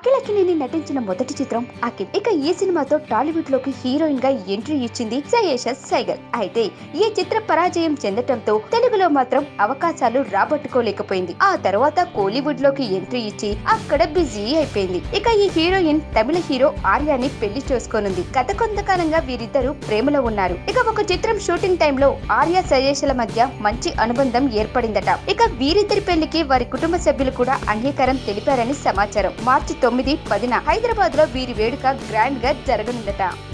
అఖిలకినేని నటించిన మొదటి చిత్రం అఖిల్. ఇక ఈ సినిమాతో టాలీవుడ్ లోకి హీరోయిన్ గా ఎంట్రీ ఇచ్చింది సయేష సైగల్. అయితే ఈ చిత్ర పరాజయం చెందటంతో తెలుగులో మాత్రం అవకాశాలు రాబట్టుకోలేకపోయింది. ఆ తర్వాత కోలీవుడ్ లోకి ఎంట్రీ ఇచ్చి అక్కడ బిజీ అయిపోయింది. ఇక ఈ హీరోయిన్ తమిళ హీరో ఆర్యాని పెళ్లి చేసుకోనుంది. గత కొంతకాలంగా వీరిద్దరూ ప్రేమలో ఉన్నారు. ఇక ఒక చిత్రం షూటింగ్ టైంలో ఆర్య సయేషల మధ్య మంచి అనుబంధం ఏర్పడిందట. ఇక వీరిద్దరి పెళ్లికి వారి కుటుంబ సభ్యులు కూడా అంగీకారం తెలిపారని సమాచారం. మార్చి 9, 10 హైదరాబాద్ లో వీరి వేడుక గ్రాండ్ గా జరగనుందట.